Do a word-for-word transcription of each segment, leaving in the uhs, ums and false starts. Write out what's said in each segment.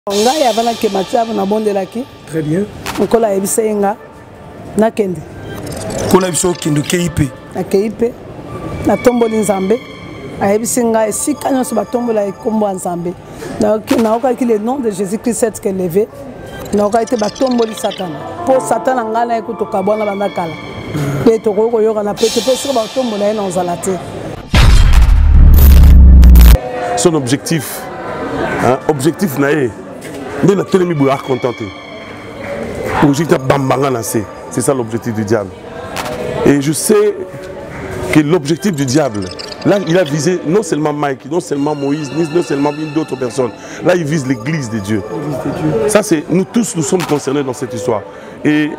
Ngai avana ke matiabu na bonde laki. Très bien. Nkola ebisenga na kende. Kola biso kendo K I P. Na K I P. Na tomboli nzambe. Ayebisenga esika nyoso batombola ekombo nzambe. Na na okaki le nom de Jésus-Christ est levé. Na okaki batomboli Satan. Po Satan ngana ekutoka bwana bandakala. Pe toko yoka na pete pe sur batombola ena nzalate. Son objectif, hein, objectif naé. Mais la télé mi contenté. C'est ça l'objectif du diable. Et je sais que l'objectif du diable, là il a visé non seulement Mike, non seulement Moïse, non seulement d'autres personnes. Là il vise l'église de Dieu. Ça c'est, nous tous nous sommes concernés dans cette histoire. Et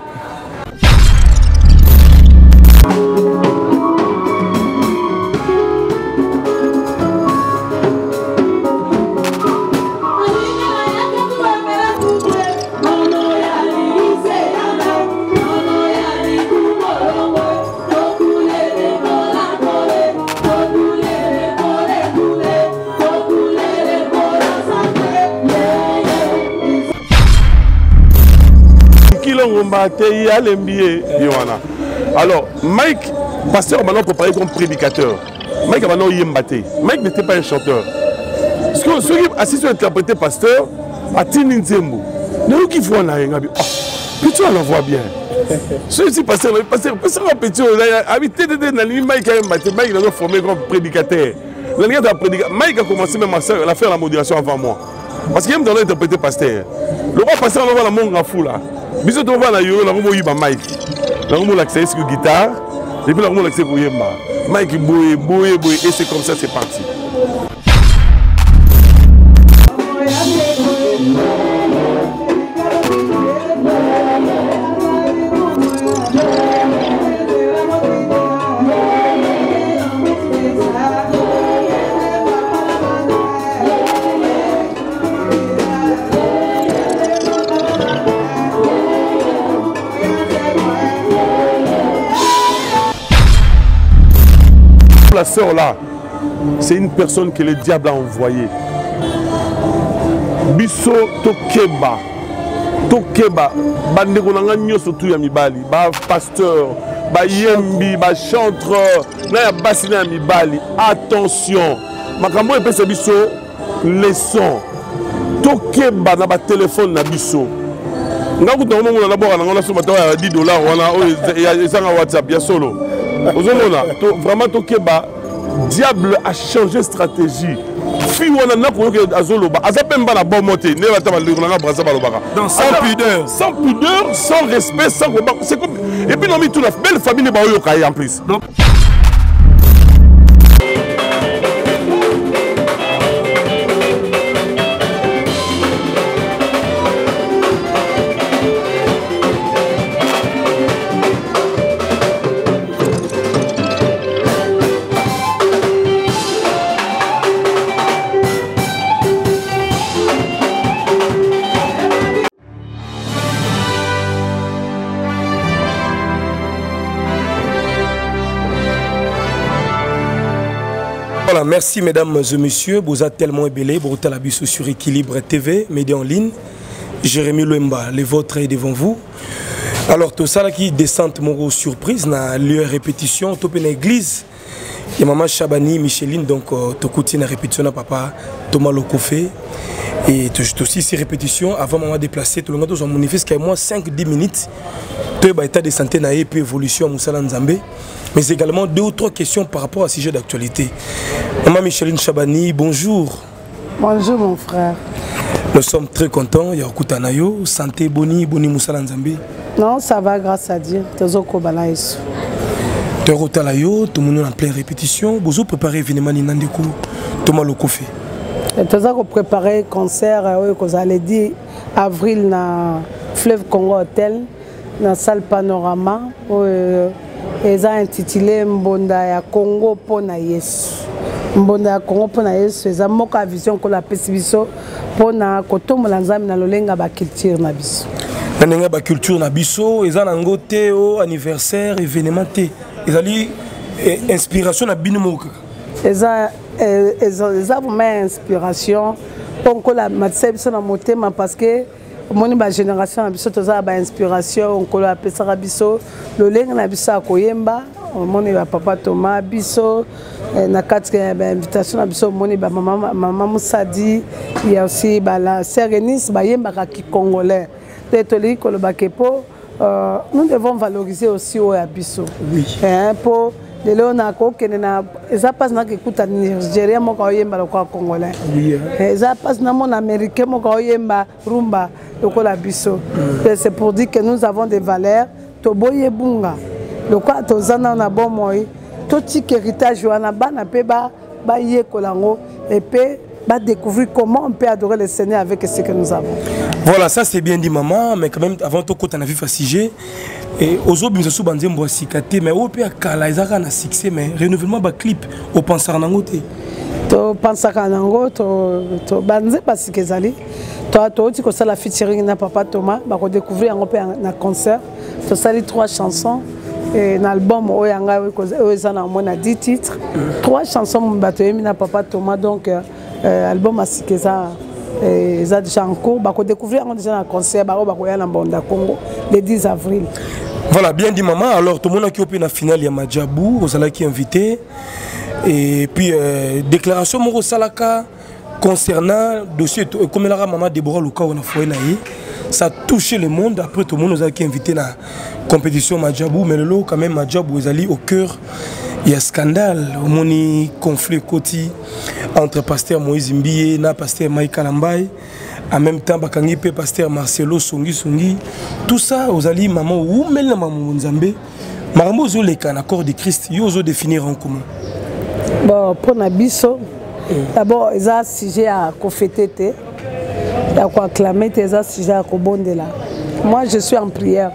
alors, Mike, pasteur, maintenant préparé comme prédicateur. Mike, maintenant, il est Mike n'était pas un chanteur. Parce que ceux qui assistent à interpréter pasteur, à Tini Nzembo, nous qui font un aïe, putain, on la voit bien. Ceux qui pasteur, pasteur, pasteur, petit, habité de Mike a Mike a formé comme prédicateur. Mike a commencé même à faire la modération avant moi. Parce qu'il aime dans l'interpréter pasteur. Le roi pasteur, on va la montre fou là. Biso to va na yo na ko yiba mic na ko l'accès sur guitare et puis na ko l'accès pour yemba mic boye boye boye et c'est comme ça c'est parti. La sœur là, c'est une personne que le diable a envoyée. Biso Tokeba, Tokeba, bandeko nanga nyoso tu ya mibali, ba pasteur, ba yembi, ba chanteur, na ya basi na mibali. Attention, makambo epesa biso leçon. Tokeba na ba téléphone na biso. Nga kuta mo ngona bora na ngona so batawa ya dix dollars wana o ezanga WhatsApp ya solo. Vraiment, Tokeba, diable a changé stratégie. Dans sans pudeur. Sans pudeur, sans respect, sans... Et puis, on a mis toute la belle famille en plus. Donc... Voilà, merci mesdames et messieurs, vous êtes tellement ébélés, vous êtes à la bise sur Équilibre T V, média en ligne. Jérémy Lemba, les vôtres est devant vous. Alors tout ça là qui descend mon surprise, na lieu répétition, top une église. Et maman Chabani, Micheline, donc tu écoutes une répétition à papa Thomas Lokofé. Et tu aussi ces répétitions avant maman déplacé, tout le monde a manifesté qu'à moi cinq à dix minutes. Tu as état de santé et puis évolution à Moussala Nzambé. Mais également deux ou trois questions par rapport à ce sujet d'actualité. Maman Micheline Chabani, bonjour. Bonjour mon frère. Nous sommes très contents. Yakuta Nayo, santé, boni, boni Moussala Nzambé. Non, ça va grâce à Dieu. Tezoko Balaïs. Yakuta Nayo, tout le monde en pleine répétition. Vous préparez événement Ninandeko, Thomas Lokofé. Tezoko préparer concert, vous allez dire avril na Fleuve Congo Hotel, na salle Panorama. Ils ont intitulé Mbonda ya Congo pona Yesu. Mbonda ya Congo pona Yesu, ils ont moka vision ko la pesibiso pona kotomo lanzami na lolenga ba culture na biso. Na nenga ba culture na biso, ils ont ngote au anniversaire événement té. Ils ont inspiration na binomoka. Ils ont vraiment inspiration on kola matisa biso na motema parce que moni ba génération na biso toza ba inspiration on kola pesa biso lolenge na biso akoyemba moni ba papa Thomas biso na kati ba invitation na biso moni ba mama mama Moussadi il y a aussi ba la Serenis ba yemba ki congolais tetoli koloba kepo nous devons valoriser aussi au abisso oui hein pour de là on a que na ça passe na kikuta Nigeria mo ka yemba le kwa congolais oui ça passe na mon américain mo ka yemba rumba le kwa la biso c'est pour dire que nous avons des valeurs to boye bunga le kwa to zana na bon moi to ti héritage wana bana pe ba ba ye kolango et puis va découvrir comment on peut adorer le Seigneur avec ce que nous avons. Voilà, ça c'est bien dit maman, mais quand même avant tout quand on a vu Fassigé et aux autres nous sommes bandés moi cicaté mais au pire kala izaka na succès mais renouvellement ba clip au pensar nangote. To pensar nango to to banze parce que zali to to ti ko sala featuring na papa Thomas ba ko découvrir en na concert to sali trois chansons et un album où il y a dix titres, trois chansons bateau na papa Thomas donc euh, album à Sikeza et ça déjà en cours bah qu'on découvrir on déjà un concert bah on va aller en Banda Congo le dix avril. Voilà bien dit maman alors tout le monde qui a pu la finale il y a Madjabou aux ala qui invité et puis euh, déclaration Moro Salaka concernant dossier comme la maman Déborah Luka on a foué naïe ça a touché le monde après tout le monde nous a qui invité la compétition Madjabou mais le lot quand même Madjabou ils allaient au cœur il y a scandale moni conflit côté entre pasteur Moïse Mbié na pasteur Mike Kalambay en même temps bakangi pe pasteur Marcelo Songi Songi tout ça aux alliés maman ou mel na maman Nzambe marambo zo le kan accord de Christ yo zo définir en commun bon pour na biso d'abord ils a sujet à kofetete à quoi acclamer ils a sujet à kobondela moi je suis en prière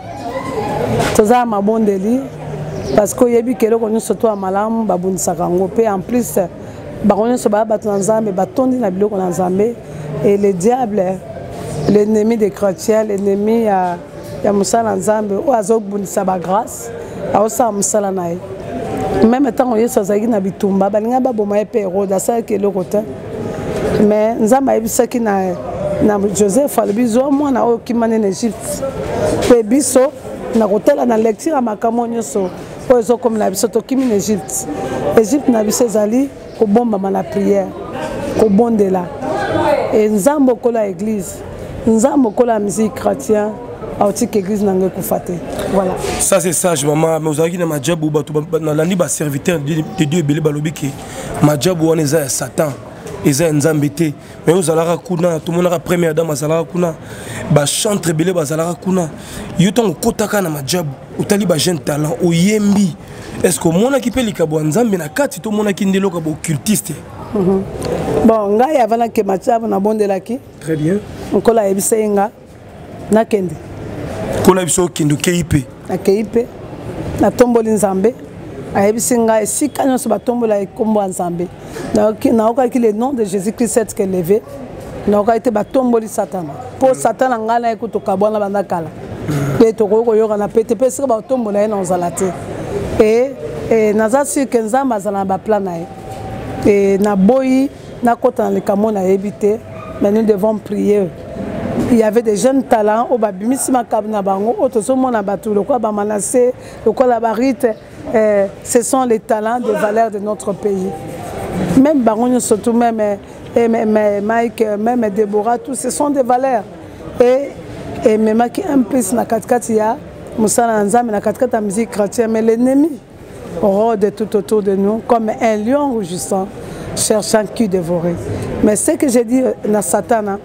toza ma bondeli parce que yebi kelo ko nyuso to malamu babundisaka ngo pe en plus baronne so ba batanzambe batondi na biloko na nzambe et le diable l'ennemi des chrétiens l'ennemi ya ya musala nzambe o azobundisa ba grâce aosa musala nae même temps yeso zaki na bitumba balinga baboma pe roda ça kelo kota mais nzamba yebisaki na na Joseph albizo mwana o kimane en Égypte pe biso na kotela na lecture makambo nyonso ozo comme la biso to kimi en Égypte Égypte na biso zali ko bomba na prière ko bondela et nzambo ko la église nzambo ko la musique chrétien autique église nangé ko faté voilà ça c'est sage maman mais ozaki na Madjabou bato na landi ba serviteur de Dieu belé balobi ke Madjabou on eza Satan eza nzambe te mais ozalaka kuna tout monde la première dame azalaka kuna ba chantre belé bazalaka kuna yo tango kotaka na Madjabou otali ba jeune talent oyembi est-ce que mona ki pe likabo nzambe na kati to mona ki ndelo ka ba occultiste bon ngai avant que Madjabou na bondelaki très bien nkola ebisenga na kende kola biso kendo K I P na K I P na tomboli nzambe ayebisenga esika nyonso batombola ekombo nzambe na okaki le nom de Jésus-Christ c'est que levé na okaki batomboli satana po satana ngala ekutoka bwana banda kala pe toko yoka na pete pe sika batombola ena ozalate et et naza sur que nzamba azala ba plan na et na boyi na kota na lekamo na yebite mais nous devons prier. Il y avait des jeunes talents au babimisi makabna bango otosomona batu le quoi ba Manassé le quoi la barite ce sont les talents de valeur de notre pays même baron surtout même même Mike même Déborah tous ce sont des valeurs et et même qui un peu na katkati ya musala nzambe na katkati ya musique chrétienne mais l'ennemi rôde tout autour de nous comme un lion rugissant cherchant qui dévorer mais ce que j'ai dit na Satana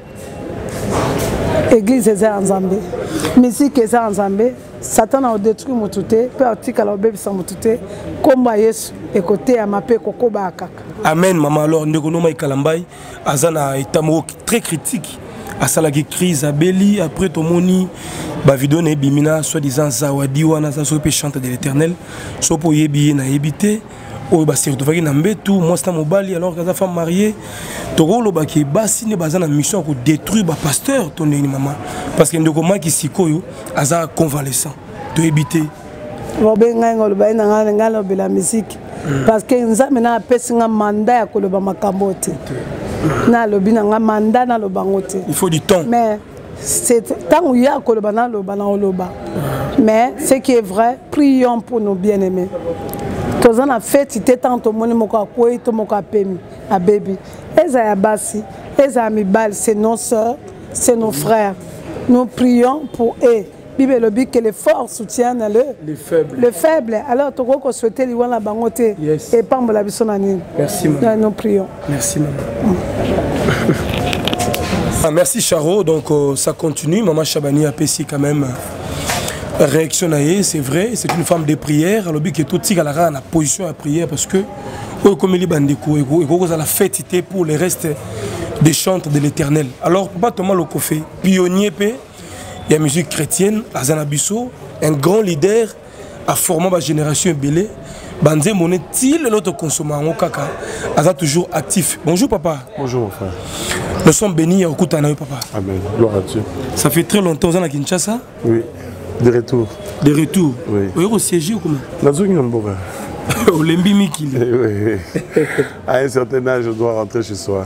église est en Zambie, musique est en Zambie, Satan a détruit mon touté, peut article au bébé sans mon touté, comme Yesu et côté à ma paix coco baka. Amen maman alors Ndegono Mike Kalambay azana etamo très critique à salagi crise à Beli après tomoni ba vidéo na bimina soi-disant zawadi wana za so pe chante de l'Éternel so po yebi na yebité o ba surtout na mbetu moi c'est mobali alors que sa femme mariée tokolo ba ki basi ne bazana mission ko détruire ba pasteur ton maman parce que ndeko maki sikoyo aza convalescent to ebité bo benga ngolo ba ina ngala ngala be la musique parce que nzambe na pesinga mandat ya koloba makambo te na lobi na nga mandat na lobangote. Il faut du temps. Mais c'est tant où il y a que le banan le banan le bas. Mais ce qui est vrai, prions pour nos bien-aimés. Tous en a fait, c'était tant au monde moka koi to moka pemi a baby. Eza ya basi, eza mi bal, c'est nos sœurs, c'est nos frères. Nous prions pour eux. Bible le dit que les forts soutiennent le les faibles. Les faibles. Alors tu crois souhaiter li wana bangote yes. Et pamba la biso na nini. Merci maman. Nous prions. Merci maman. Ah, merci Charo, donc euh, ça continue. Maman Chabani a payé quand même euh, réaction à elle, c'est vrai, c'est une femme de prière. Alors que tout le monde a la position à prière parce que comme il est la fête pour le reste des chantres de l'Éternel. Alors Papa Thomas Lokofé, pionnier il y a musique chrétienne à Zanabiso, un grand leader a formé ma génération belé. Banze monet-il l'autre consommateur kaka, a toujours actif. Bonjour papa. Bonjour mon frère. Nous sommes bénis au Koutanaï, papa. Amen. Gloire à Dieu. Ça fait très longtemps que vous êtes à Kinshasa? Oui. De retour. De retour? Oui. Vous êtes au siège ou comment? Dans une Namboga. Au Lembi Mikili. Oui. À un certain âge, je dois rentrer chez soi.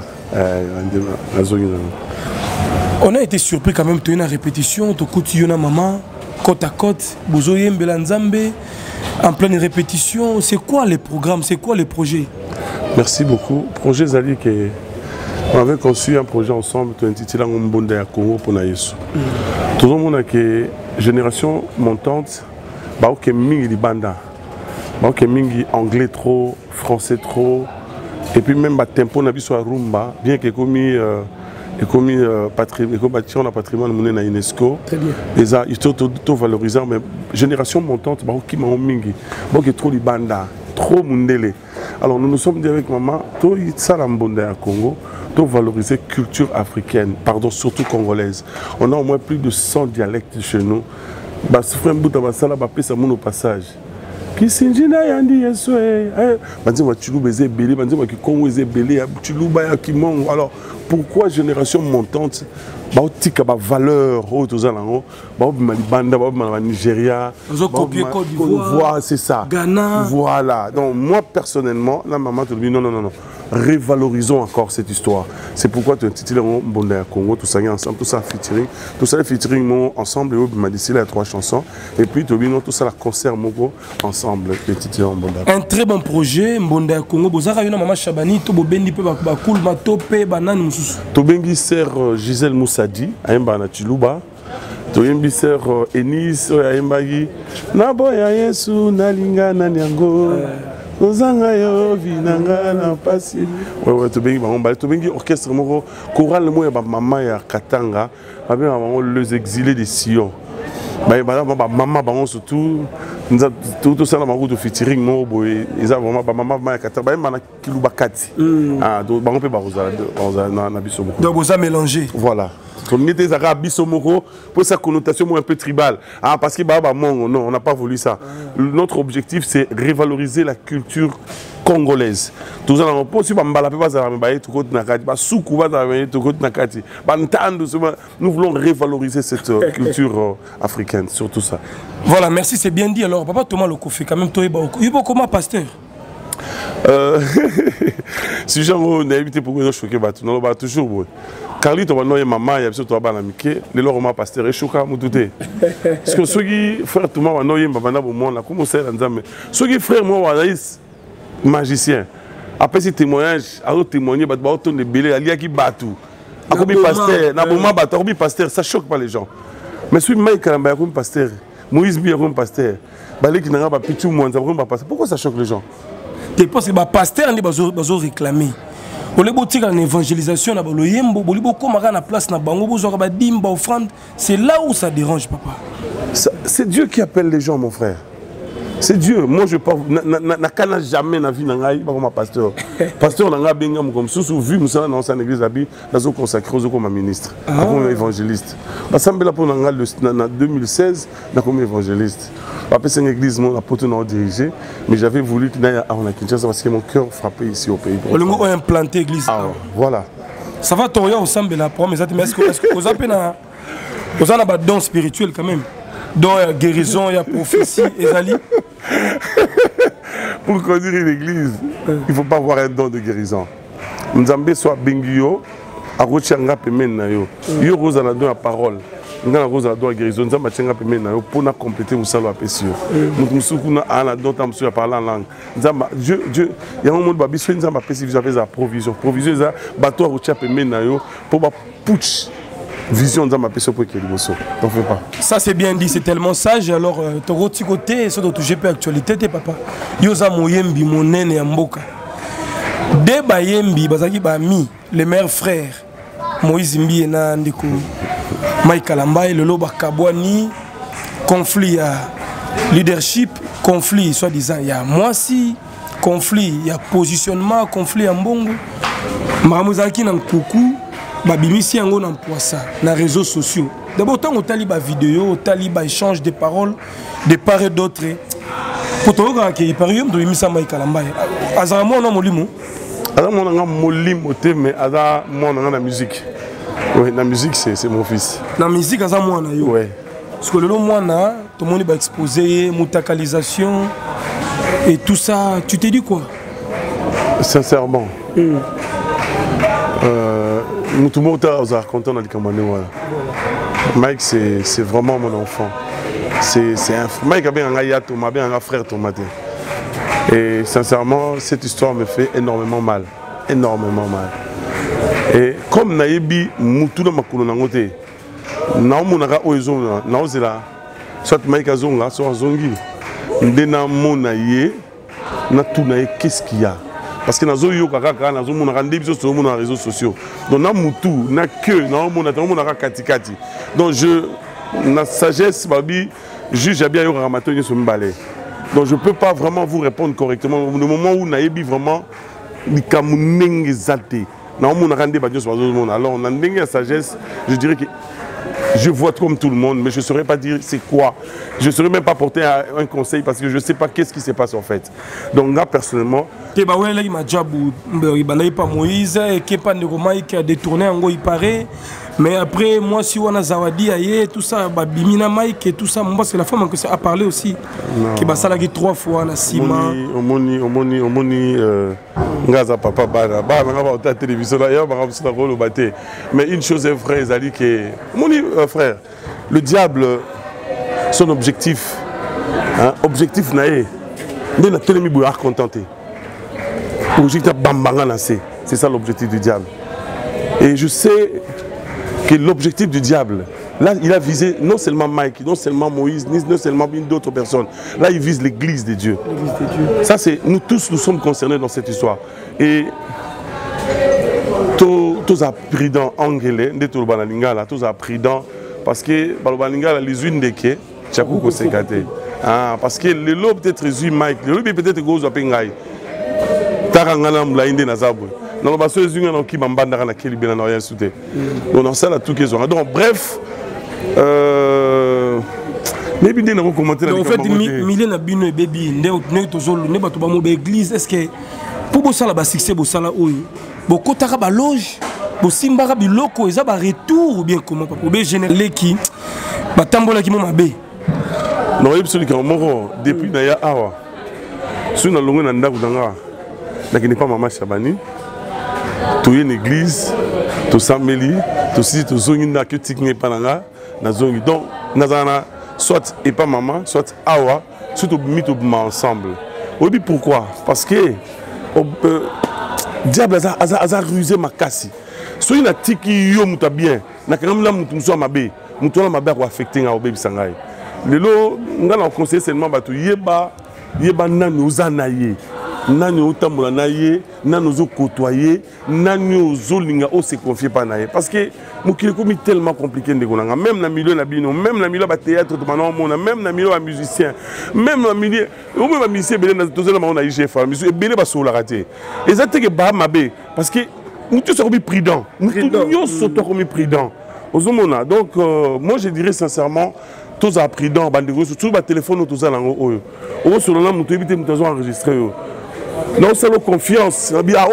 On a été surpris quand même de une répétition. Tu écoutes une maman, côte à côte, Bozoyem Belanzambe, en pleine répétition. C'est quoi les programmes? C'est quoi les projets? Merci beaucoup. Projet Zali qui on avait conçu un projet ensemble qui est intitulé Mbonda Congo pour Naïsou. Tout le monde a que génération montante, bah ok mingi di banda, bah ok mingi anglais trop, français trop, et puis même bah tempo na biso rumba, bien que commis euh, comme euh, patrimoine, comme patrimoine monnaie na UNESCO. Très bien. Et ça, il faut tout valoriser, mais génération montante, bah ok ma mingi, bah ok trop di banda, trop mundele. Alors nous nous sommes dit avec maman, tout ça la Mbonda Congo. Pour valoriser la culture africaine, pardon, surtout congolaise. On a au moins plus de cent dialectes chez nous. Bah, ce frère Mbouta Basala, bah, ça mon au passage. Qui s'ingénie yandi yeswe. Bandi wa chulu beze belé, bandi wa ki Congo beze belé, chulu ba ya ki mongo. Alors pourquoi génération montante, bah tika ba valeur au tous alango, bah mali banda, bah mali Nigeria, bah copier Côte d'Ivoire, c'est ça. Ghana. Voilà. Donc moi personnellement, la maman te dit non non non non. Révalorisons encore cette histoire. C'est pourquoi tu as intitulé Mbonda Congo, tout ça ensemble, tout ça featuring, tout ça featuring ensemble, et m'a décidé trois chansons, et puis tu as tout ça la concert Mogo ensemble, intitulé Mbonda. Un très bon projet, Mbonda Congo. Vous avez maman Chabani, tu bendi pe bakul matope banane mususu. Tu bengi sœur Gisèle Moussadi, aimba na Chiluba. Tu bengi sœur Enis, aimba gi. Na boya Yesu na linga na nyango. Ozanga yo vinanga na pasi. Ouais ouais, tu bengi bango, tu bengi orchestre moko, chorale mo ya ba maman ya Katanga, ba bien bango les exilés de Sion. Ba ba ba maman bango surtout, nous tout tout ça la bango de featuring mo boy, ils a vraiment ba maman ya Katanga, ba mana Kiluba Kati. Ah, donc bango pe ba roza na na biso moko. Donc vous avez mélangé. Voilà. Comme était Zara Bissomoko pour sa connotation un peu tribale. Ah, parce que bah, bah, non, on n'a pas voulu ça. Ah. Notre objectif, c'est révaloriser la culture congolaise. Tout ça, on peut aussi nous voulons révaloriser cette euh, culture euh, africaine, surtout ça. Voilà, merci, c'est bien dit. Alors, papa Thomas Lokofé, quand même, toi, il y a comment pasteur? Euh, si j'en ai évité pour que je choque, non, bah toujours bon. Carly, tu vas nous maman, il y a surtout à l'amiqué, les lors ma pasteur et choqué à m'outer. Parce que ceux qui frère tout le monde, nous y maman au monde, là, comment c'est l'ensemble. Ceux qui frère moi, magicien. Après ces témoignages, à autre témoigner, bah autant de belé, il y a qui battu. À combien pasteur, na bon battu, combien pasteur, ça choque pas les gens. Mais celui Mike Kalamba comme pasteur, Moïse Bi comme pasteur, balé qui n'a pas pitou moins, ça comme pasteur. Pourquoi ça choque les gens? Tu penses que le pasteur a besoin réclamer. On est beau en évangélisation, on a beau yembo, on est beau comme à la place na bango, on a dimba offrande. C'est là où ça dérange, papa. C'est Dieu qui appelle les gens, mon frère. C'est Dieu. Moi, je parle. Na kana jamais na vie nangai pas comme pasteur. Pasteur nanga bengam comme sous vu nous ça dans une église abi, dans consacré aux comme ministre, comme évangéliste. Assemblée pour nanga en deux mille seize, na comme évangéliste. Après c'est une église mon apôtre n'a dirigé, mais j'avais voulu qu'il n'aille à Kinshasa parce que mon cœur frappait ici au pays. Le mot implanté église. Ah, voilà. Ça va t'orienter ensemble la promesse, mais est-ce que est-ce que vous avez na vous avez un don spirituel quand même. Donc il y a guérison, il y a prophétie, Ezali. Pour conduire une église, il ne faut pas avoir un don de guérison. Nzambe soit bingio a rochanga pemena yo yo roza na don la parole nga na roza na don la guérison nzamba tchenga pemena yo pour na compléter musalo apesio mutu musuku na ana don tam sur parler en langue nzamba Dieu Dieu ya un monde babiso nzamba pesi vous avez la provision provision za bato a rocha pemena yo pour ba putsch vision nzamba pesio pour que liboso t'en fais pas. Ça c'est bien dit, c'est tellement sage. Alors ton petit côté ça doit toucher peu actualité tes papa yo za moyembi monene ya mboka de bayembi bazaki ba mi les meilleurs frères Moïse Mbi et Nandeko Mike Alamba et le Loba Kabwani conflit à leadership conflit soi-disant il y a moi si conflit il y a positionnement conflit en bongo Maramuzaki nan kuku babimisi yango nan poissa na réseaux sociaux d'abord tant au taliba vidéo au taliba échange de paroles de part et d'autre pour toi quand il paraît de misa Mike Alamba azamo non molimo. Alors mon anga molim oté mais ada mon anga la musique. Oui, la musique c'est c'est mon fils. La musique aza moi na yo. Ouais. Parce que le moi na tout le monde va exposer mutakalisation et tout ça, tu t'es dit quoi? Sincèrement. Mm. Euh tout le monde est content dans le Cameroun voilà. Mike c'est c'est vraiment mon enfant. C'est c'est un Mike a bien un yato, m'a bien un frère Tomaté. Et sincèrement, cette histoire me fait énormément mal. Énormément mal. Et comme Naïbi, Moutouna Makoulo Nangote, Naomunara Oezona, Naozela, soit Maïka Zonga, soit Zongi, Ndena Monaye, Natounaye, qu'est-ce qu'il y a? Parce que Nazo Yokaka, Nazo Monara, Ndébis sur les réseaux sociaux. Donc, na Moutou, na que, Naomunara, Naomunara Katikati. Donc, je, na sagesse, Babi, juge à bien Yoramato sur Mbale. Donc je ne peux pas vraiment vous répondre correctement. Au moment où Naïbi vraiment, il y a des exaltés. Alors on a une sagesse, je dirais que je vois comme tout le monde, mais je ne saurais pas dire c'est quoi. Je ne saurais même pas porter un conseil parce que je ne sais pas qu'est-ce qui se passe en fait. Donc là personnellement... Il n'y a pas Moïse, qui a détourné en gros, il paraît. Mais après, moi, si on a Zawadi, tout ça, Bimina Mike et tout ça, c'est la femme qui a parlé aussi. Qui a salagé trois fois, la Sima. Omoni, Omoni, Omoni, Ngaza Papa Bara, Bara, on a la télévision d'ailleurs, on a le bâté. Mais une chose est vraie, Zali, que. Omoni, frère, le diable, son objectif, hein, objectif naïe, il n'a tellement de contenté. L'objectif c'est ça l'objectif du diable. Et je sais que l'objectif du diable, là il a visé non seulement Mike, non seulement Moïse, non seulement d'autres personnes. Là il vise l'église de Dieu. Ça c'est, nous tous nous sommes concernés dans cette histoire. Et tous appris dans Angélé, tous appris dans parce que Balobalinga les unes des quais, Tchakouko Sekate. Parce que le lot peut-être résume Mike, le lot peut-être gros à Pengaï. Tarangana Mlaïnde Nazabou. Dans le bassin, les gens qui m'ont bandé dans la Kélibé, n'ont rien sauté. Donc, ça, là, tout qu'ils ont. Donc, bref, euh. Mais bien, on va commenter. En fait, Milène a bien bébé, n'est toujours le n'est pas tout le monde église. Est-ce que pour ça, la succès, pour ça, là, où beaucoup de loge, pour Simba, biloko, ils ont un retour ou bien comment pour bien générer qui, bah tambola qui m'a bé. Non, il y a celui qui est mort depuis Naya Awa. Si on a l'ongé nanda Goudanga. Là, n'est pas maman Chabani, tu es une église, tu es Meli, tu es tu es que tu n'es pas là, donc nazana soit et pas maman, soit awa, soit tu mis ensemble. Oui, pourquoi? Parce que le diable a rusé ma casse. Si tu as tiki yo muta bien, na quand même là mutu so mabe, mutu la mabe ko affecter nga obebi sangai. Lelo ngala conseiller seulement batu yeba yeba nani uzanaye. Nani otambola naye, nani ozo côtoyer, nani ozo linga o se confier pas naye parce que mokili komi tellement compliqué ndekonanga même na milieu na bino, même na milieu ba théâtre to bana mona, même na milieu ba musicien, même na milieu o même ba musicien belé na tozela ma on a I G F, musicien belé ba so la raté. Exactement que ba mabe parce que nous tous sommes prudents, nous tous sommes prudents. Ozomona donc euh, moi je dirais sincèrement tous à prudent bandego surtout ba téléphone tous à lango oyo. O sur la mutu éviter mutu enregistrer. Non seulement confiance,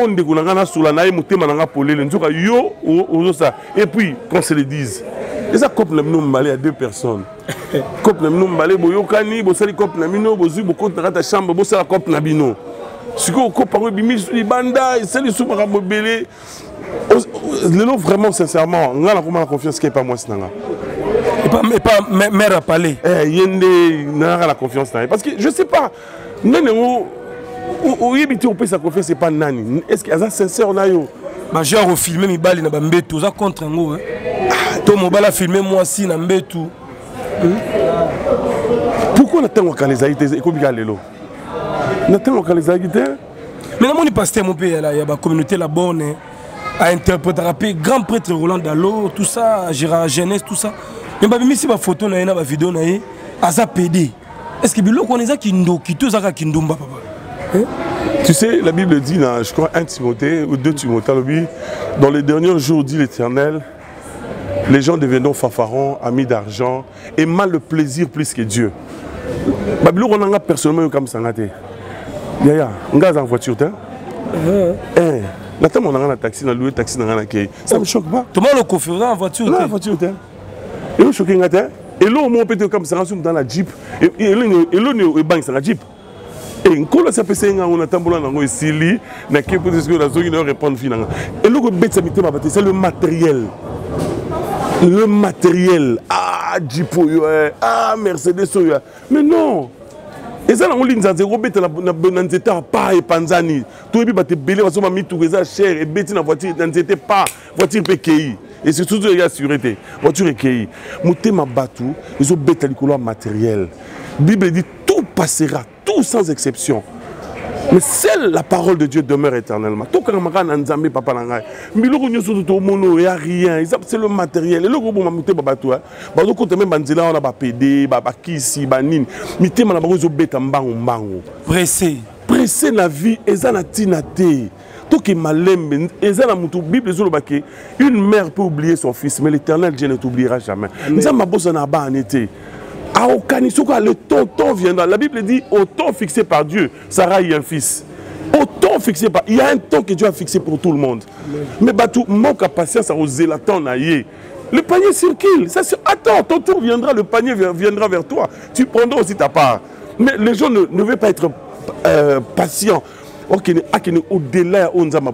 et puis qu'on se le dise. Et ça couple nous balé à deux personnes. Couple nous balé boyokani, bosali couple na mino, bozu beaucoup de rata chambre, bosala couple na bino. Ce qu'on compare les bandas, c'est les sous-marins belés. Le nom vraiment sincèrement, on a la confiance qu'il n'y a pas moi. Et pas, et pas mère à parler. Eh, il y a la confiance. Parce que je ne sais pas, non, non, où est-ce qu'on peut sa confiance, c'est pas nani. Est-ce qu'il y a un sincère on a eu? Ma genre au filmer mi bali na bambetu, ça contre ngo. Toi mon bala filmer moi si na mbetu. Pourquoi on attend que les haïtiens et comme il y a l'élo? On attend que les haïtiens. Mais non, mon pasteur mon père là, il y a la communauté la bonne. À interpréter, grand prêtre Roland Dalo, tout ça, Gérard Jeunesse, tout ça. Mais bah, si ma photo na na vidéo na yé, aza P D. Est-ce que bilo connaît qui ndo qui tout ça qui ndomba papa? Tu sais, la Bible dit, là, je crois, un Timothée ou deux Timothée, dans les derniers jours, dit l'Éternel, les gens deviendront fanfarons, amis d'argent, et mal le plaisir plus que Dieu. Babylon, on a personnellement comme ça. Yaya, on a en voiture, eh, la temps on a un taxi, on a loué un taxi, ça ne me choque pas. Tout le monde le confie en voiture. En voiture, et on choque, et là, on peut être comme ça, dans la Jeep, et là, on est dans la Jeep. Et quand on s'est fait on a tamboulé dans le Sili, on a quelques choses que la zone répondre finalement. Et là, c'est le matériel. Le matériel. Ah, Jeep, ah, Mercedes, mais non. Et ça, on a zéro bête dans cette pas et panzani. Tout le monde a belé, on a mis tout ça cher et bête dans la voiture, dans cette pas, voiture P K I. Et c'est surtout la sécurité. Voiture P K I. Mouté ma batou, ils ont bête à matériel. La Bible dit tout passera, tout sans exception. Mais seule la parole de Dieu demeure éternellement. Tout comme on Nzambe papa nangai. Mais le gouvernement sur tout le monde, il n'y a rien. C'est le matériel. Et le gouvernement mouté babatou. Bah donc quand même banzela on a ba P D, ba kisi, ba nini. Mité mana bago zo beta mbango mbango. Pressé. Pressé la vie et ça na tinate. Tout qui malembe et ça na mutu Bible zo lobake. Une mère peut oublier son fils, mais l'Éternel Dieu ne t'oubliera jamais. Nzamba bossa na ba en été. Le temps, temps viendra. La Bible dit au temps fixé par Dieu, Sarah a un fils. Au temps fixé par. Il y a un temps que Dieu a fixé pour tout le monde. Mais bah, tout manque à patience à oser la temps naïe. Le panier circule. Ça, attends, ton tour viendra, le panier viendra vers toi. Tu prendras aussi ta part. Mais les gens ne, ne veulent pas être euh, patients. Au-delà, on a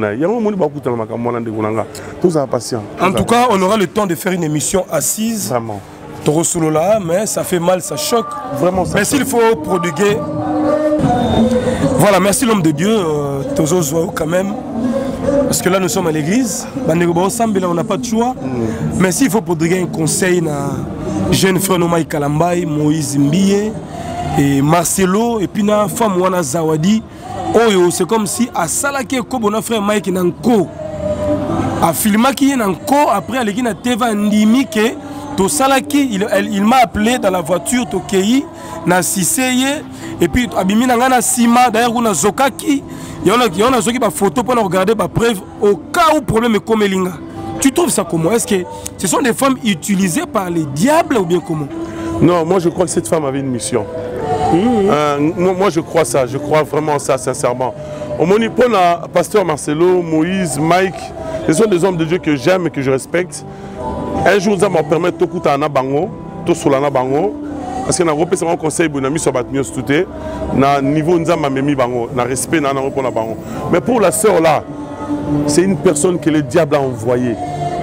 En tout cas, on aura le temps de faire une émission assise. Vraiment. Là, mais ça fait mal, ça choque. Vraiment, ça mais s'il faut prodiguer. Voilà, merci l'homme de Dieu, euh, Tozo Zoao quand même. Parce que là, nous sommes à l'église. On n'a pas de choix. Mm. Mais s'il faut prodiguer un conseil à jeune frère Nomaï Kalambay, Moïse Mbie et Marcelo, et puis na femme Wana Zawadi. Oh, c'est comme si à Salake Kobona frère Mike Nanko. À Filmaki Nanko, après, à l'église, Teva Ndimi ke. Salaki, il, il m'a appelé dans la voiture Tokei, na Siseye, et puis Abimi Nangana Sima, d'ailleurs on a Zokaki, il y en a qui ont des photos pour regarder ma preuve au cas où problème est comme Elinga. Tu trouves ça comment? Est-ce que ce sont des femmes utilisées par les diables ou bien comment? Non, moi je crois que cette femme avait une mission. Mmh. Euh, moi, moi je crois ça, je crois vraiment ça sincèrement. Au monipone à Pasteur Marcelo, Moïse, Mike, ce sont des hommes de Dieu que j'aime et que je respecte. Un jour, ça m'a permis de tout à bango, tout sur la bango, parce que na repé ça mon conseil bonami sur batmios touté, na niveau nzama memi bango, na respect na na repona bango. Mais pour la sœur là, c'est une personne que le diable a envoyée.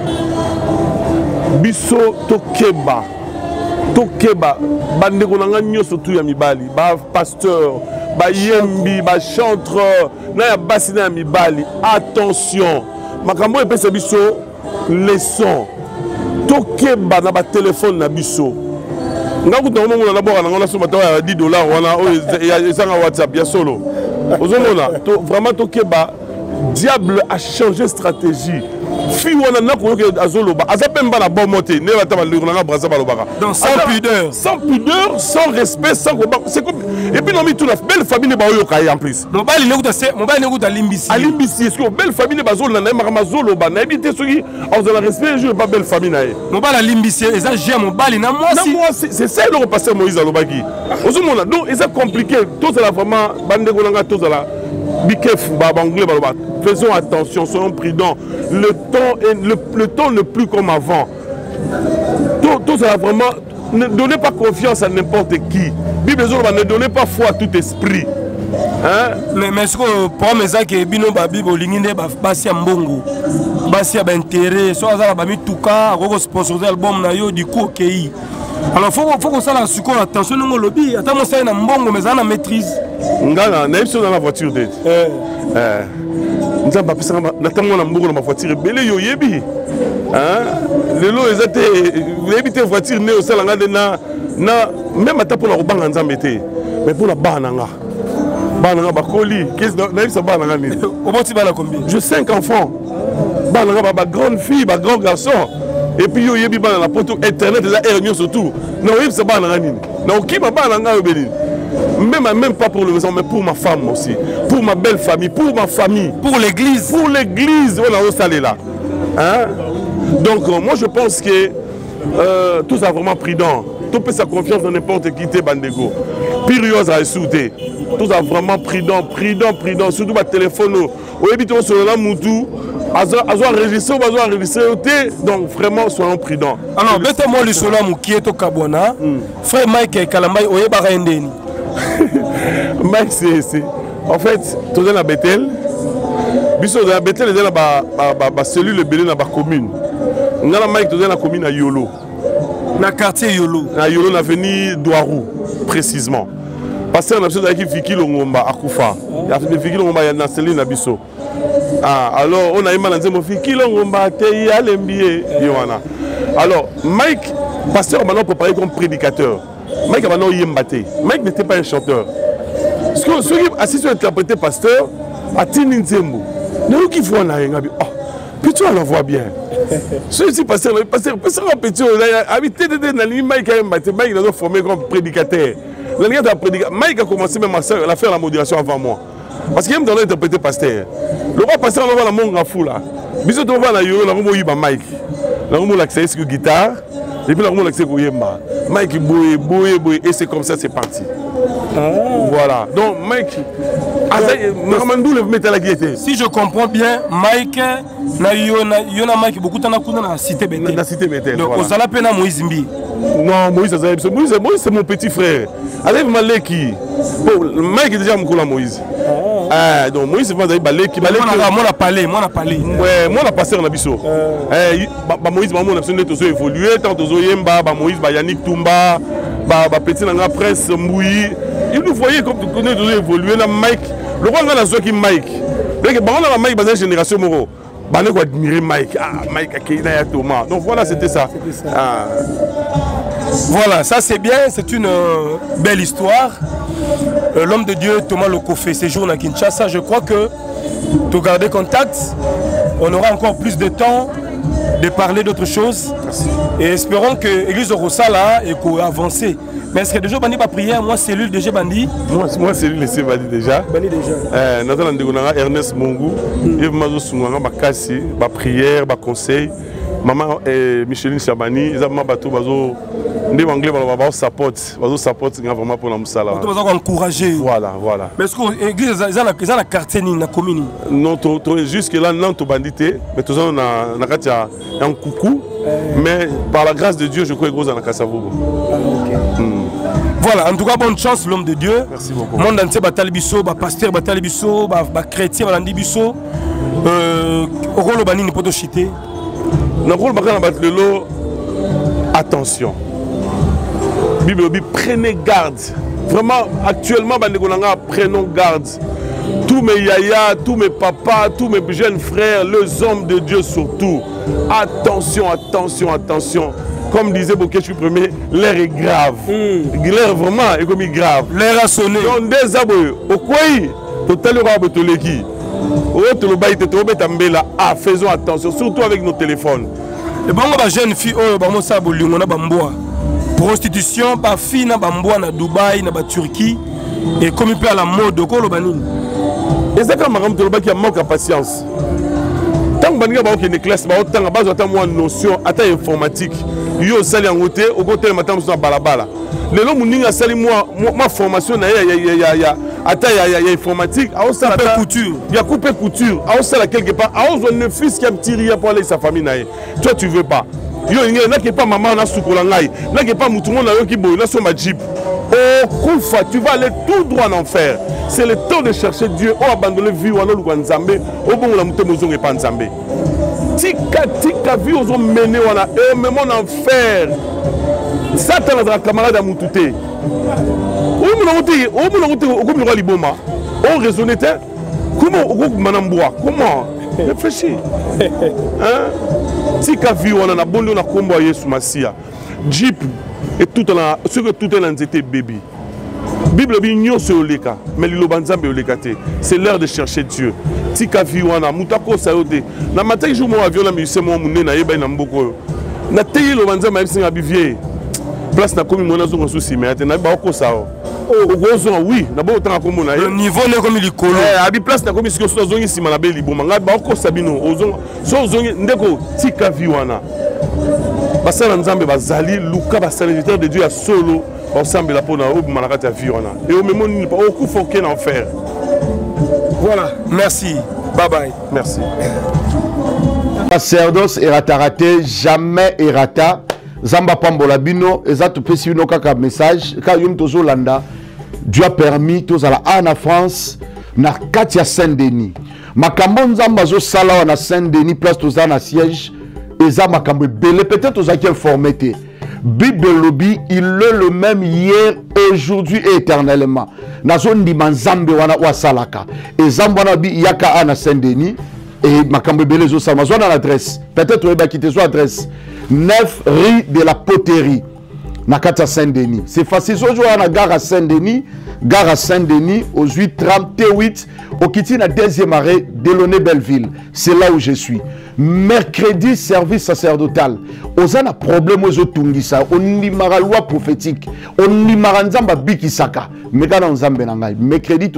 Biso tokeba, tokeba, bandeko nanga nyoso tu ya mibali, ba pasteur, ba yembi, ba chanteur, na ya basi na mibali. Attention, makambo epesa biso leçon. Tokeba na ba téléphone na biso. Ngakuta ngomona na boka ngona so batawa ya dix dollars wana o ezanga WhatsApp ya solo. Ozomona vraiment tokeba diable a changé stratégie. Fi wana na ko ke azoloba azapemba na bomote ne bataba luranga brasa balobaka. Donc sans pudeur, sans pudeur, sans respect, sans c'est comme et puis non mi toute la belle famille ba oyo kai en plus. Mobali nekuta se mobali nekuta limbisi. Alimbisi est-ce que belle famille ba zolo na ma mazoloba na ebité soki on a respect je pas belle famille na. Mobali limbisi eza j'ai mobali na moi si. Na moi c'est ça le pasteur Moïse alobaki. Ozomona donc c'est compliqué tout ça vraiment bande kolanga tout ça là. Be careful, faisons attention, soyons prudents. Le temps est le, le temps n'est plus comme avant. Tout, tout ça vraiment, ne donnez pas confiance à n'importe qui. Bible ne donnez pas foi à tout esprit. Mais mais ce que pour mes amis bino babi bolingine basi mbongo basi ba intérêt so azala ba mituka ko sponsoriser album na yo du coup OK. Alors faut faut que ça la suko attention ngo lobby ata mo ça na mbongo mais na maîtrise. Ngana na sur dans la voiture de. Eh. Eh. Nous avons passé na tango na mbongo na voiture belé yo yebi. Hein? Lelo ezate lebite voiture né au salanga de na na même ata pour la robanga nzambe té. Mais pour la bananga. Bananga bakoli, qu'est-ce que naïf ça bananga ni? Au bon tu vas la combien? Je cinq enfants. Bananga ba grande fille, ba grand garçon. Et puis yo yebi bananga la poto internet la réunion surtout. Naïf ça bananga ni. Na oki ba bananga yo beli. Même même pas pour le maison mais pour ma femme aussi, pour ma belle famille, pour ma famille, pour l'église, pour l'église on a installé là. Hein? Donc euh, moi je pense que euh, tout ça vraiment prudent. Tout peut sa confiance dans n'importe qui te bandego. Pirios a sauté. Tout ça vraiment prudent, prudent, prudent. Surtout ma téléphone. Au habitude sur la moutou. Azo enregistré, azo enregistré. Donc vraiment soyons prudents. Alors mettez-moi le solam qui est au Kabwana. Frère Mike Kalambai oye barendeni. Mike c'est en fait tout dans la Bethel. Biso dans la Bethel dans la ba ba cellule belé dans la commune. On a Mike tout dans la commune à Yolo. Na quartier Yolo. Na Yolo na avenue Douarou précisément. Parce qu'on a besoin d'équipe Fiki Longomba à Koufa. Il y a des Fiki Longomba il y a na Céline Abisso. Ah alors on a eu mal à dire Fiki Longomba te ya lembié Yohana. Alors Mike pasteur maintenant préparé comme prédicateur. Mike a maintenant yembaté. Mike n'était pas un chanteur. Ce que ceux qui assistent à interpréter pasteur à Tini Nzembo. Nous qui font na yenga bi. Ah plutôt on la voit bien. Ceux-ci pasteur pasteur pasteur petit habité de na ligne Mike a yembaté. Mike il a formé comme prédicateur. Mike a commencé même à faire la modération avant moi. Parce qu'il aime dans l'interpréter pasteur. Le roi pasteur, on va la monga fou là. Bisous, on va la yo, la romo yiba Mike. La romo l'accès sur guitare. Et puis la romo l'accès pour yemba. Mike boue, boue, boue. Et c'est comme ça, c'est parti. Ah. Voilà. Donc Mike. Si je comprends bien, Mike, na yona Mike beaucoup de temps na cité Bethel. Na cité Bethel. Donc on s'appelle pena Moïse Mbi. Non, Moïse, Moïse, Moïse c'est mon petit frère. Allez Maleki. Mike est déjà mon cola Moïse. Ah, donc Moïse c'est pas d'aller Maleki. Moi on a parlé, moi on a parlé. Ouais, moi on a passé dans biso. Eh, ba Moïse ba mon absolument tous évolué, tant tous Yemba, ba Moïse ba Yannick Tumba, ba ba petit nanga Prince Mouyi. Il nous voyait comme tu connais tous évolué na Mike. Le roi a qui Mike. Donc, on a Mike dans la génération Moro. On a admiré Mike. Ah, Mike a créé Thomas. Donc voilà, c'était ça. ça. Ah. Voilà, ça c'est bien. C'est une euh, belle histoire. Euh, L'homme de Dieu, Thomas Lokofé, séjourne à Kinshasa. Je crois que pour garder contact, on aura encore plus de temps de parler d'autres choses. Merci. Et espérons que l'église de Rosala est avancée. Mais est-ce que déjà bandi pas prière, moi cellule déjà bandi? Moi moi cellule laissé bandi déjà. Bandi déjà. Euh natala ndekona Ernest Mongu, Yves Mazo Sunganga ba kasi, ba prière, ba conseil. Maman et Micheline Chabani, ils ont bateau bazo ndé anglais ba ba support, bazo support vraiment pour la musala. On doit encourager. Voilà, voilà. Mais est-ce que l'église ils ont la quartier ni na commune? Non, jusque là non to bandité, mais tous on a na katia un coucou. Mais par la grâce de Dieu, je crois que vous en avez Kassavogo. Voilà, en tout cas, bonne chance, l'homme de Dieu. Merci beaucoup. Monde entier, Batalibiso, pasteur Batalibiso, chrétien Balandibiso. Au rôle de n'est pas de chiter. Dans le rôle de attention. Bible dit prenez garde. Vraiment, actuellement, prenons garde. Tous mes yaya, tous mes papas, tous mes jeunes frères, les hommes de Dieu surtout. Attention, attention, attention. Comme disait Bokeh, je suis premier, l'air est grave. Mm. L'air vraiment est comme grave. L'air a sonné. Donc des abonnés, au quoi total aura betoleki. Autre le bail te tombe tambela. Ah, faisons attention, surtout avec nos téléphones. Et bon, ma jeune fille, oh, bah moi ça boulot, on a bamboa. Prostitution, pas fille na bamboa na Dubaï, na Turquie. Et comme il peut à la mode, au colo banine. Et c'est comme Madame Toloba qui a manque de patience. Tant que Baniga Baoki ne classe, tant que base attend moi notion, attend informatique. Yo sali en côté, au côté matin sur balabala. Le long muninga sali moi ma formation na ya ya ya ya attend ya ya informatique, a aussi la couture. Il y a coupé couture, a aussi la quelque part, a aussi un fils qui a petit rien pour aller sa famille na. Toi tu veux pas. Yo n'a que pas maman na sukola ngai, n'a que pas mutumo na yo ki boy na so ma jeep. Oh Koufa, tu vas aller tout droit en enfer. c'est le temps de chercher Dieu. Oh, abandonner vie, ou alors Nzambe, oh bon, la mouton maison et pas Nzambe. Tika, tika, vie, aux hommes menés, on a énormément d'enfer. Satan a un camarade à Moutouté. Où on a dit, où on a dit, où on a dit, on raisonnait, comment on a dit, comment réfléchis. Tika, vie, on a bon, on a combat Yesu Massia. Jeep, et tout en ce que tout est dans était bébé. Bible bignon c'est oleka, mais le banzambe olekate. C'est l'heure de chercher Dieu. Tika viwana mutako sayote. Na matin jour mon avion la musée mon mouné na yeba na mboko. Na teye le banzambe avec singa bivier. Place na komi mona zo souci mais na ba ko sao. Oh gozo oui, na ba otanga ko mona. Le niveau ne comme il colo. Eh abi place na komi siko so zongi sima na be liboma. Nga ba ko sabino ozonga. So zongi ndeko tika viwana. Basala nzambe bazali luka ba serviteur de Dieu à solo. Ensemble la peau dans vie et au même moment au coup faut qu'il en faire. Voilà, merci, bye bye, merci. Sacerdoce erata raté, jamais erata. Zamba pambola bino, ezatu pesi bino kaka message. Ka yum tozo landa, Dieu a permis tous à la en France na Katia Saint-Denis. Makambo nzamba zo sala na Saint-Denis place toza na siège. Eza makambo belé peut-être aux qui informé. Bible lobby, il est le même hier, aujourd'hui et éternellement. Nazo ndima nzambe wana wa salaka. Et zambana bi yaka ana Saint-Denis et makambe belezo sama zo na l'adresse. Peut-être va quitter son adresse. neuf rue de la Poterie. Nakata Saint-Denis. C'est facile zo à la gare à Saint-Denis, gare à Saint-Denis au huit trente-huit au Kiti na deuxième arrêt Delaunay Belleville. C'est là où je suis. Mercredi, service sacerdotal. On a un problème aux Tungisa. On y a loi prophétique. On y a nzamba bikisaka. Mais quand on a mercredi,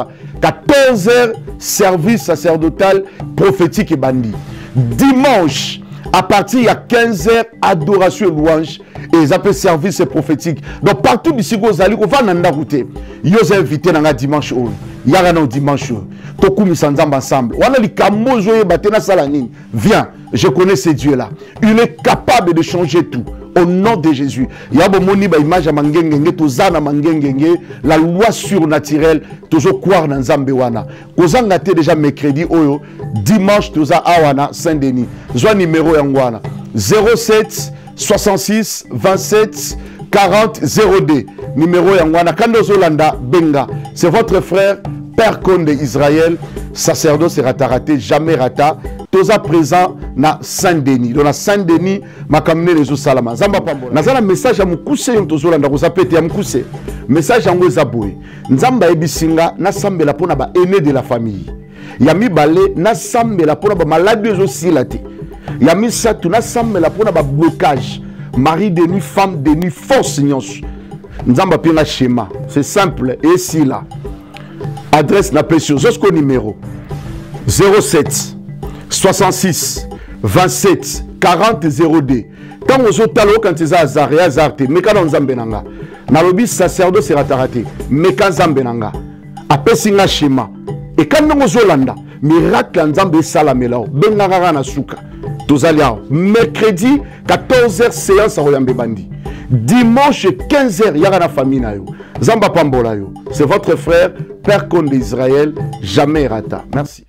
quatorze heures, service sacerdotal prophétique et bandit. Dimanche, à partir de quinze heures, adoration et louange. Et ils appellent service prophétique. Donc partout d'ici, vous allez, on va dans route. Ils ont invité dans dimanche. Il y a un dimanche. Toku misandamba ensemble. On a les camos joués batena salanine. Viens, je connais ce Dieu-là. Il est capable de changer tout. Au nom de Jésus. Il y a une image à Mangengenge, Tozana Mangengenge, la loi surnaturelle, toujours croire dans Zambewana. Kozanga te déjà mercredi, oyo, dimanche, Toza Awana, Saint-Denis. Zwa numéro Yangwana. zéro sept soixante-six vingt-sept quarante zéro deux. Numéro Yangwana. Kandozolanda Benga. C'est votre frère, Père Conde Israël, sacerdoce rata raté, jamais rata. Toza présent na Saint-Denis. Donc na Saint-Denis, ma kamine les salama. Zamba pambola. Nazana message à mukuse yon tozola ndako zapete ya mukuse. Message yango ezaboué. Nzamba ebisinga na sambela pona ba aîné de la famille. Yami balé na sambela pona ba malade aussi laté. Yami satu na sambela pona ba blocage. Mari de nuit, femme de nuit, force nyonso. Nzamba pina schéma. C'est simple et si là. Adresse na pression. Jusqu'au numéro zéro sept soixante-six vingt-sept quarante zéro deux. Quand vous êtes allé quand vous êtes à Zarte, mais quand vous êtes à Nalobi sacerdoce sera raté, mais quand vous êtes à après singa schéma. Et quand vous êtes là, miracle en Zambé Salamelao, Benara na Souka. Tous allez mercredi quatorze heures séance à Royambe Bandi. Dimanche quinze heures, il y a la famille. Zamba Pambola. C'est votre frère, Père Conde d'Israël, jamais rata. Merci.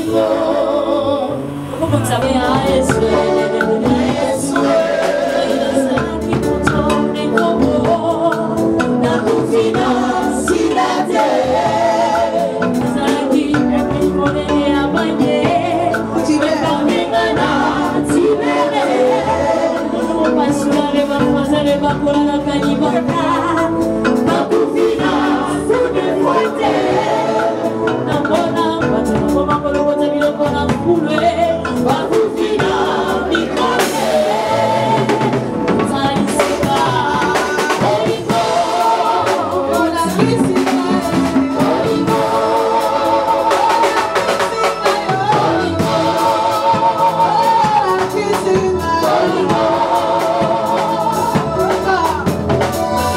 Thank you.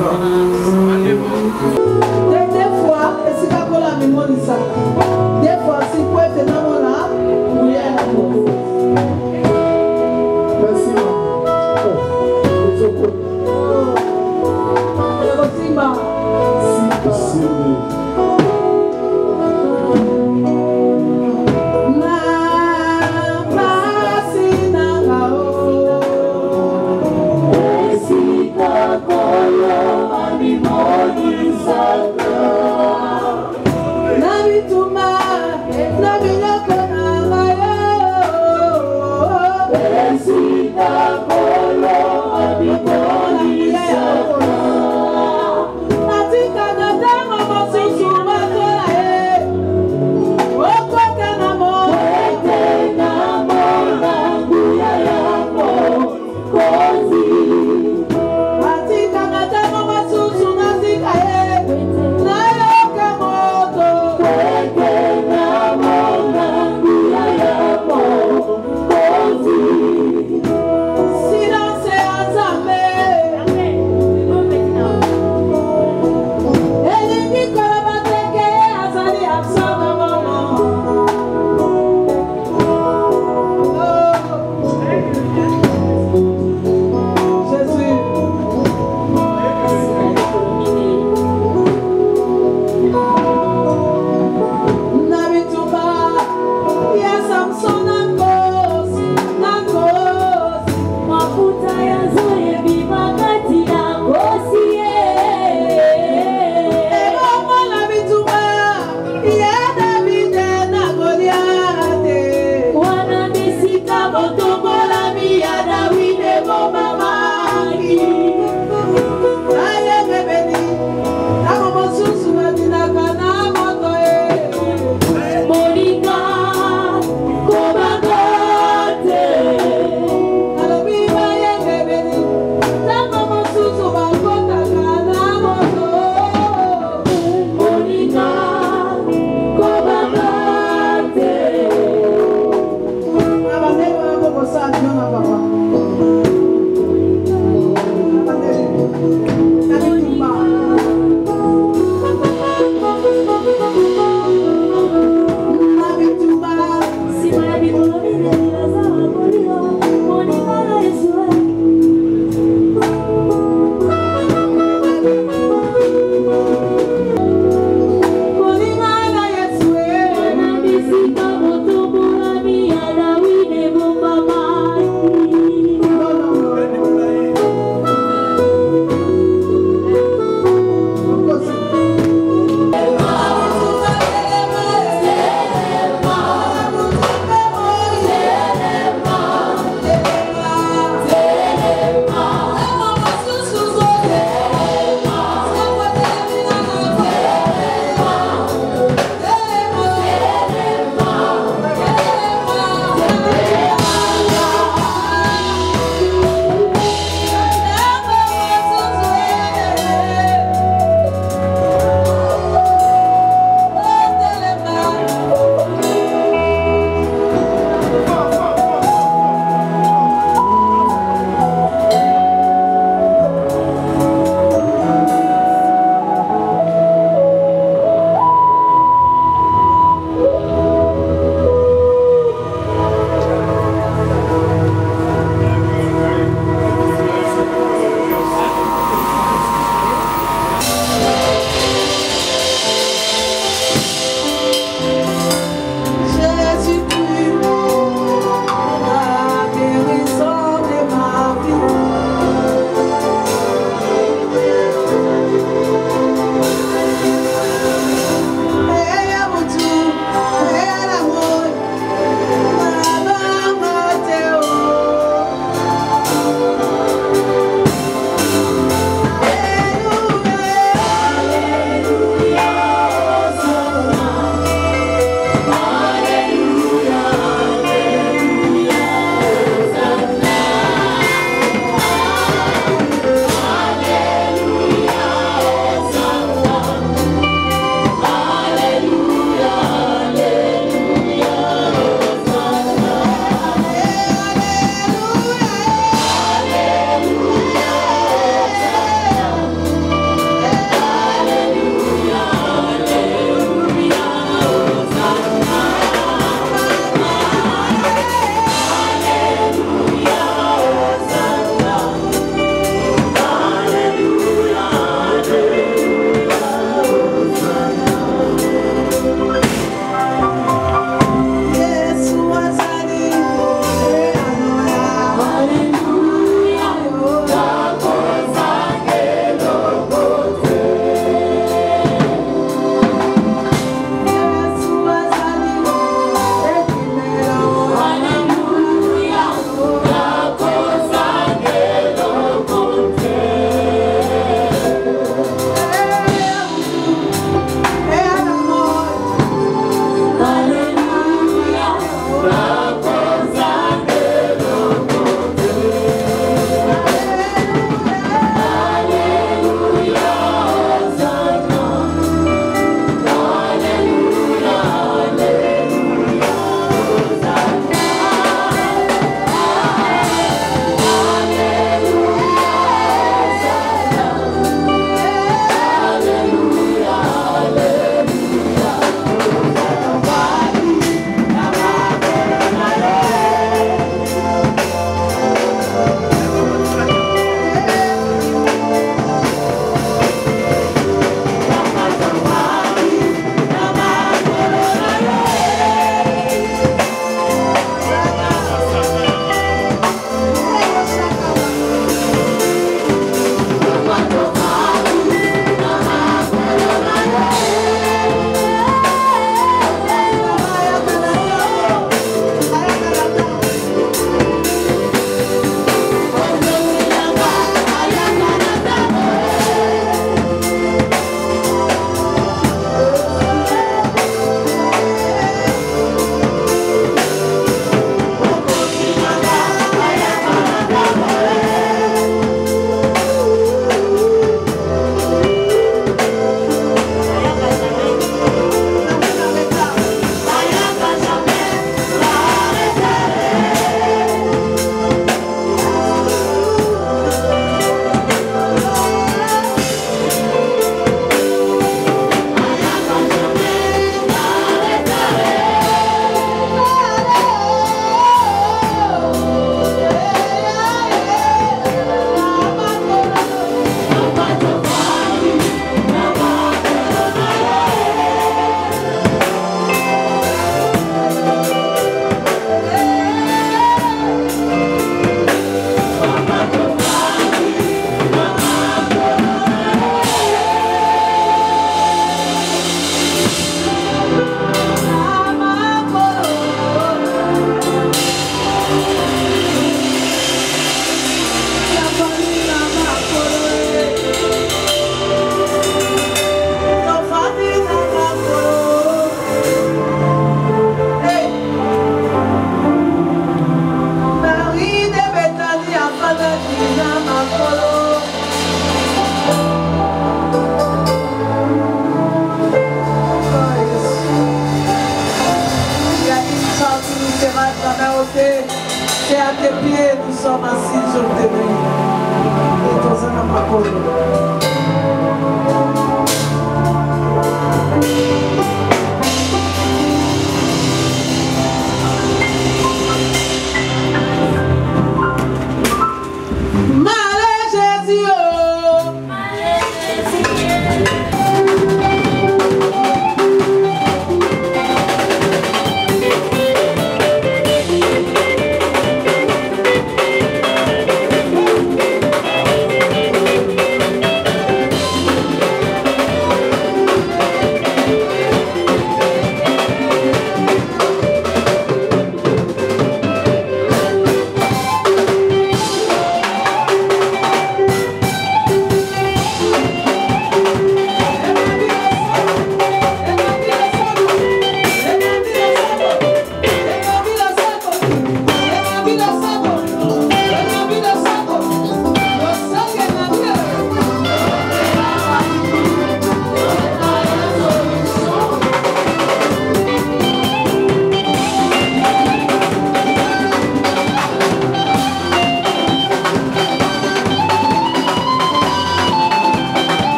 fois, et si tu as la mémoire de ça, des fois, si tu peux être dans mon âme, vous y allez. Merci. Anima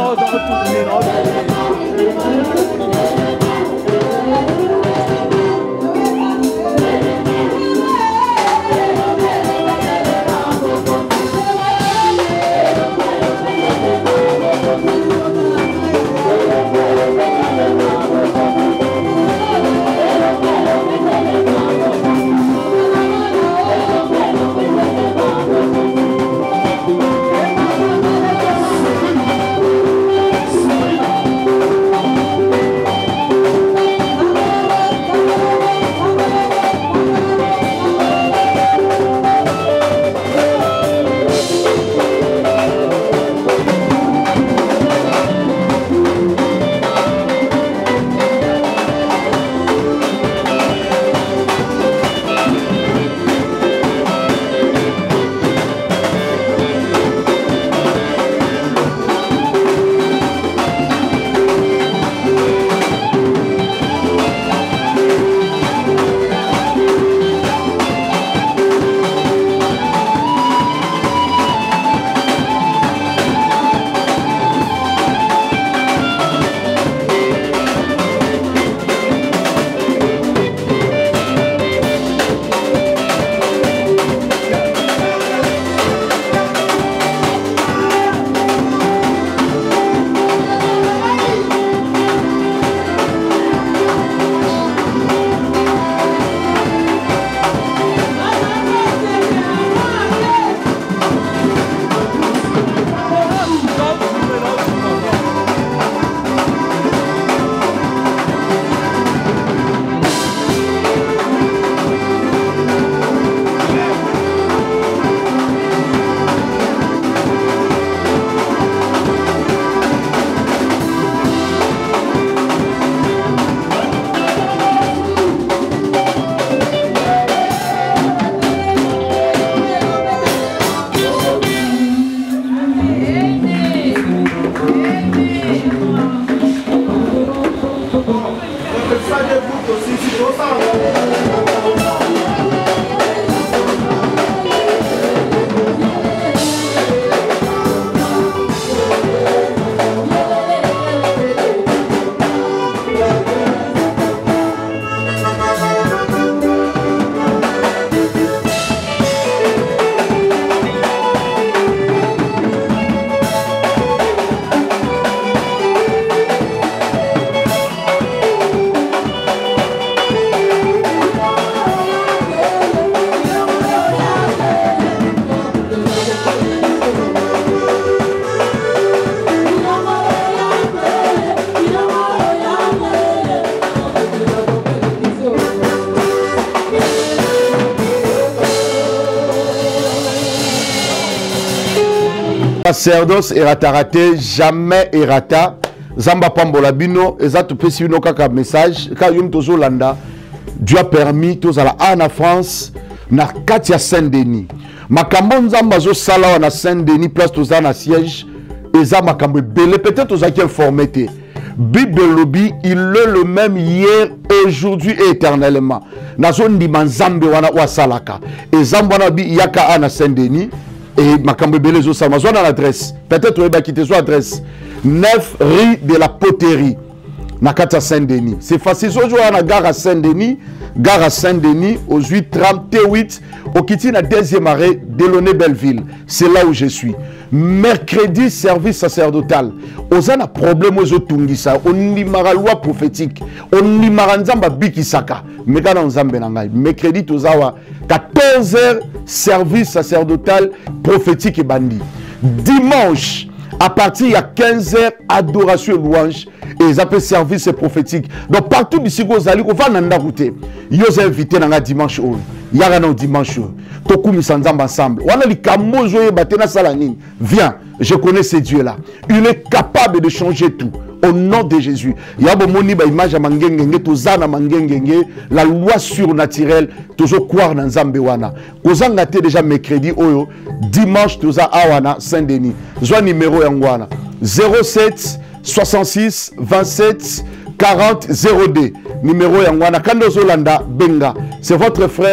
Sacerdoce erataraté, jamais erata. Zamba Pambola Bino, ezatu pesi bino kaka message. Ka yum tozo landa, Dieu a permis tous à la en France, na Katia Saint-Denis. Makambo nzamba zo sala na Saint-Denis, place toza na siège. Eza makambo belé, peut-être toza qui informé. Bible lobby, il est le même hier, aujourd'hui et éternellement. Na zone di manzambe wana wa salaka. Ezamba na bi yaka ana Saint-Denis. Et makambo belé zo sala. Mazona l'adresse. Peut-être on va quitter son adresse. neuf rue de la Poterie. Nakata Saint-Denis. C'est facile. Aujourd'hui, on a gare à Saint-Denis. Gare à Saint-Denis, aux huit trente-huit. Au Kitty, la deuxième arrêt, Delaunay-Belleville. C'est là où je suis. Mercredi, service sacerdotal. On a un problème aux Otungisa. On n'y mara loi prophétique. On n'y mara nzamba bikisaka. Mais quand on zambe nangai. Mercredi, tozawa. quatorze heures, service sacerdotal prophétique et bandit. Dimanche, à partir de quinze heures, adoration et louange. Et ils appellent service prophétique. Donc partout d'ici, vous allez, on va dans route. Ils ont invité dans dimanche. Il y a un dimanche. Toku Misanzamba ensemble. On a les Kamozo Batena Salanine. Viens, je connais ce Dieu-là. Il est capable de changer tout. Au nom de Jésus. Il y a une image à Mangengenge, Tozana Mangengenge, la loi surnaturelle, toujours croire dans Zambewana. Kozanga te déjà mercredi, Oyo, dimanche, Toza Awana, Saint-Denis. Joie numéro Yangwana. zéro sept soixante-six vingt-sept quarante zéro deux. Numéro Yangwana. Kando Zolanda, Benga. C'est votre frère,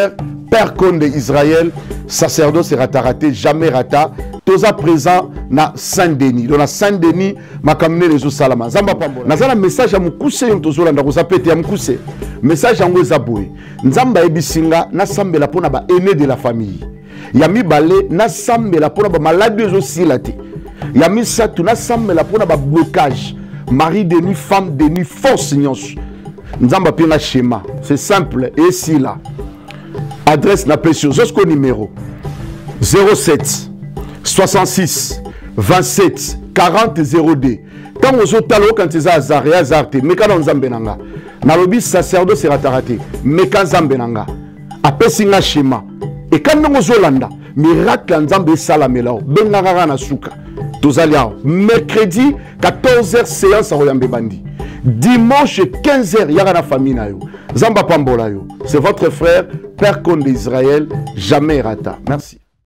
Père Conde Israël, sacerdoce rata raté, jamais rata. Toza présent na Saint-Denis. Donc na Saint-Denis, ma kamine les salama. Zamba pambola. Nazala message à mukuse yon tozo landa koza pete ya mukuse. Message yango ezaboué. Nzamba ebisinga na sambela pona ba aîné de la famille. Yami balé na sambela pona ba maladie zo silate. Yami satu na sambela pona ba blocage. Mari de nuit, femme de nuit, force nyonso. Nzamba pina schéma. C'est simple et si là. Adresse na pression. Jusqu'au numéro zéro sept soixante-six vingt-sept quarante zéro deux. Quand vous êtes allé quand ils ont azaré, azarté, mais quand on zambenanga, na lobi sacerdoce sera raté, mais quand zambenanga, après singa schéma. Et quand nous zolanda, miracle nzambe salamelao, bengara na suka. Tozalia, mercredi quatorze heures séance à Royambe Bandi. Dimanche quinze heures, il y a la famille na yo. Zamba Pambola yo. C'est votre frère, Père Conde d'Israël, jamais rata. Merci.